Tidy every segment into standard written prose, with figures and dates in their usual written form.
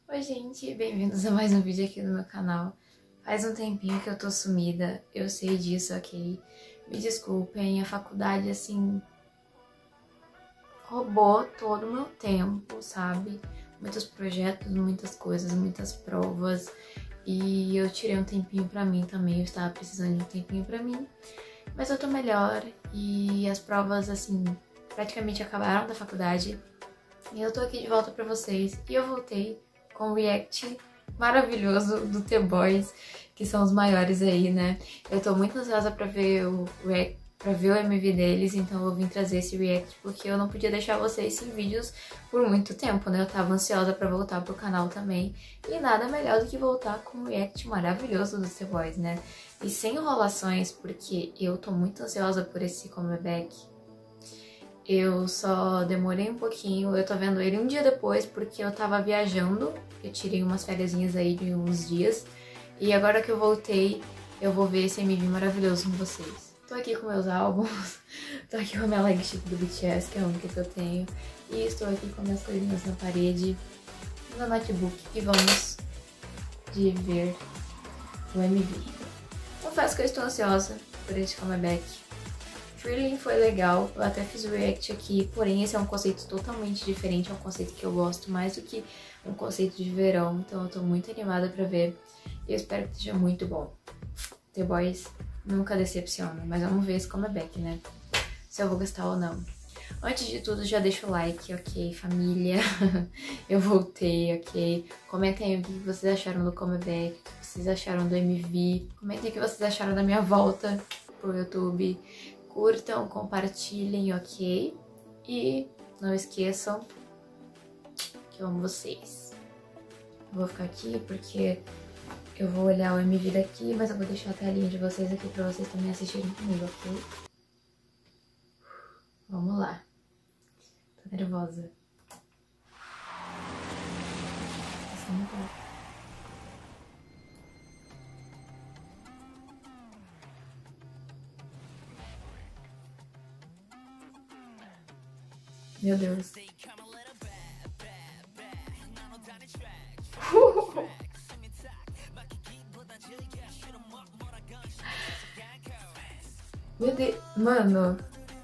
Oi gente, bem-vindos a mais um vídeo aqui no meu canal. Faz um tempinho que eu tô sumida, eu sei disso, ok? Me desculpem, a faculdade, assim, roubou todo o meu tempo, sabe? Muitos projetos, muitas coisas, muitas provas. E eu tirei um tempinho pra mim também, eu estava precisando de um tempinho pra mim. Mas eu tô melhor e as provas, assim, praticamente acabaram da faculdade. E eu tô aqui de volta pra vocês. E eu voltei com o react maravilhoso do The Boys, que são os maiores aí, né? Eu tô muito ansiosa pra ver o react, pra ver o MV deles, então eu vim trazer esse react porque eu não podia deixar vocês sem vídeos por muito tempo, né? Eu tava ansiosa pra voltar pro canal também. E nada melhor do que voltar com o react maravilhoso do The Boys, né? E sem enrolações, porque eu tô muito ansiosa por esse comeback. Eu só demorei um pouquinho, eu tô vendo ele um dia depois porque eu tava viajando, eu tirei umas fériasinhas aí de uns dias, e agora que eu voltei, eu vou ver esse MV maravilhoso com vocês. Tô aqui com meus álbuns, tô aqui com a minha leg stick do BTS, que é a única que eu tenho, e estou aqui com minhas coisinhas na parede, no notebook, e vamos de ver o MV. Confesso que eu estou ansiosa por este comeback. Feeling foi legal, eu até fiz o react aqui, porém esse é um conceito totalmente diferente, é um conceito que eu gosto mais do que um conceito de verão, então eu tô muito animada pra ver e eu espero que seja muito bom. The Boys nunca decepciona, mas vamos ver esse comeback, né? Se eu vou gostar ou não. Antes de tudo, já deixa o like, ok, família? Eu voltei, ok? Comentem aí o que vocês acharam do comeback, o que vocês acharam do MV, comentem o que vocês acharam da minha volta pro YouTube. Curtam, compartilhem, ok? E não esqueçam que eu amo vocês. Eu vou ficar aqui porque eu vou olhar o MV daqui, mas eu vou deixar a telinha de vocês aqui pra vocês também assistirem comigo, ok? Vamos lá. Tô nervosa. Meu Deus. Meu Deus. Mano.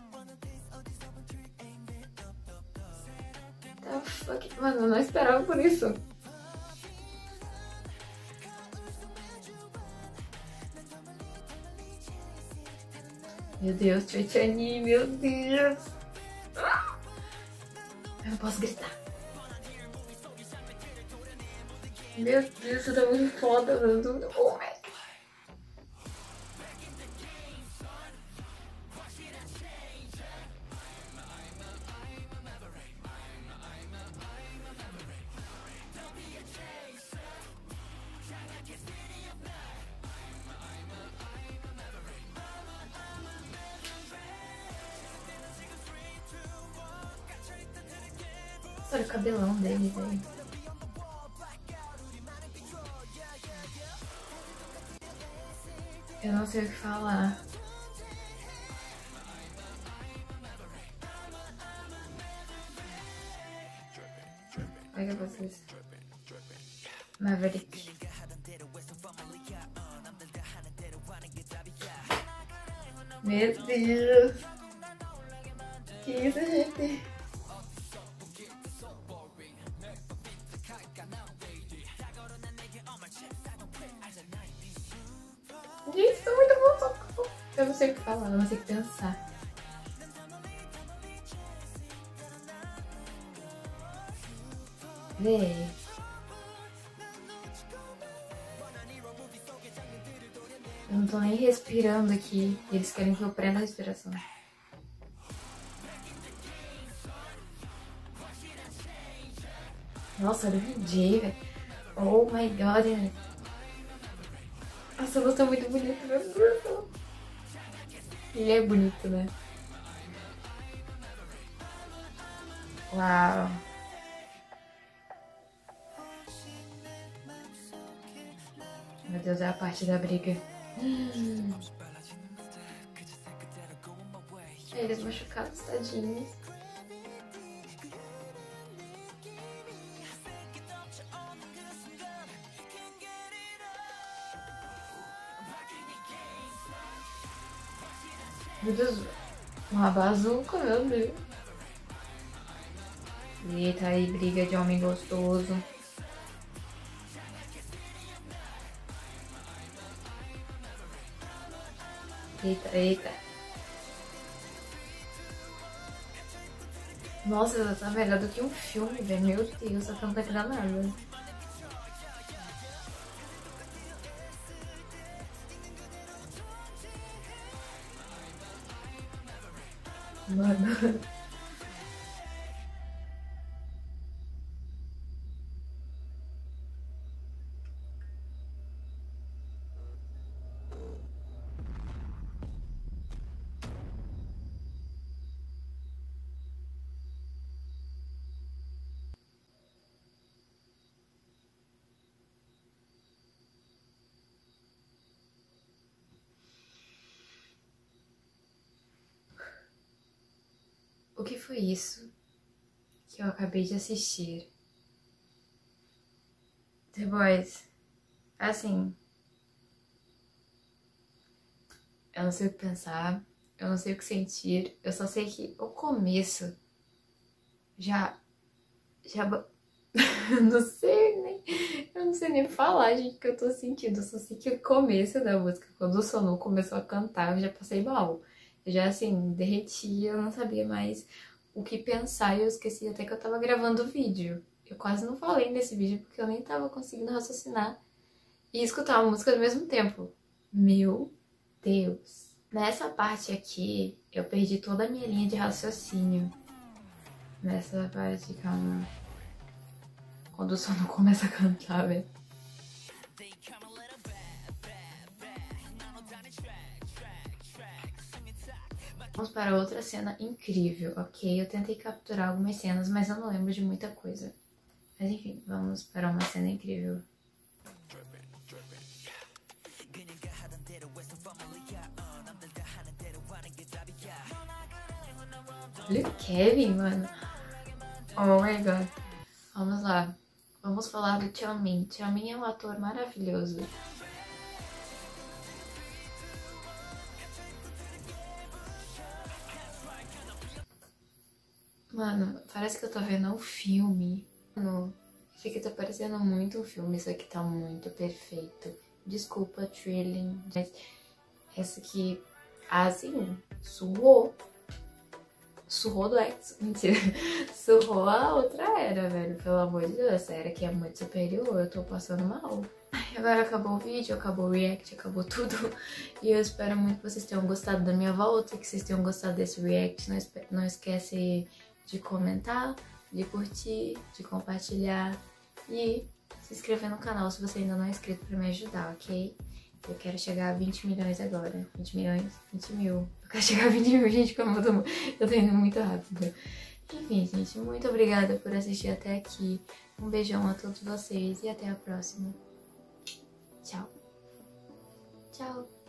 The fuck? Mano, eu não esperava por isso. Meu Deus, Tchani, meu Deus. Eu não posso gritar. Meu Deus, isso tá muito foda, mano. Tô muito bom, velho. Olha o cabelão dele, velho. Eu não sei o que falar. Pega vocês. Maverick. Meu Deus. Que isso, gente? Gente, tô muito bom. Eu não sei o que falar, eu não sei o que pensar. Véi. Eu não tô nem respirando aqui. Eles querem que eu prenda a respiração. Nossa, olha o VJ, velho. Oh my god. Nossa, você é muito bonito, meu Deus. Ele é bonito, né? Uau. Meu Deus, é a parte da briga. Eles machucados, tadinhos. Meu Deus, uma bazuca, meu Deus. Eita, aí, briga de homem gostoso. Eita, eita. Nossa, ela tá melhor do que um filme, velho. Meu Deus, essa não tá entendendo nada. Mano. O que foi isso que eu acabei de assistir? The Boys. Assim, eu não sei o que pensar, eu não sei o que sentir, eu só sei que o começo já. Eu não sei nem. Eu não sei nem falar, gente, o que eu tô sentindo. Eu só sei que o começo da música, quando o Sonu começou a cantar, eu já passei mal. Eu já, assim, derreti, eu não sabia mais o que pensar e eu esqueci até que eu tava gravando o vídeo. Eu quase não falei nesse vídeo porque eu nem tava conseguindo raciocinar e escutar a música ao mesmo tempo. Meu Deus. Nessa parte aqui, eu perdi toda a minha linha de raciocínio. Nessa parte, calma. Quando o Sonu começa a cantar, velho. Vamos para outra cena incrível, ok? Eu tentei capturar algumas cenas, mas eu não lembro de muita coisa. Mas enfim, vamos para uma cena incrível. Olha o Kevin, mano. Oh my god. Vamos lá. Vamos falar do Xiaomin. Xiaomin é um ator maravilhoso. Mano, parece que eu tô vendo um filme. Mano, isso aqui tá parecendo muito um filme. Isso aqui tá muito perfeito. Desculpa, Trilling, mas essa aqui, assim, suou. Surrou do X. Mentira. Surrou a outra era, velho. Pelo amor de Deus, essa era aqui é muito superior. Eu tô passando mal. Agora acabou o vídeo, acabou o react, acabou tudo. E eu espero muito que vocês tenham gostado da minha volta, que vocês tenham gostado desse react. Não esquece de comentar, de curtir, de compartilhar e se inscrever no canal se você ainda não é inscrito pra me ajudar, ok? Eu quero chegar a 20 milhões agora. 20 milhões? 20 mil. Eu quero chegar a 20 mil, gente, como eu tô indo muito rápido. Enfim, gente, muito obrigada por assistir até aqui. Um beijão a todos vocês e até a próxima. Tchau. Tchau.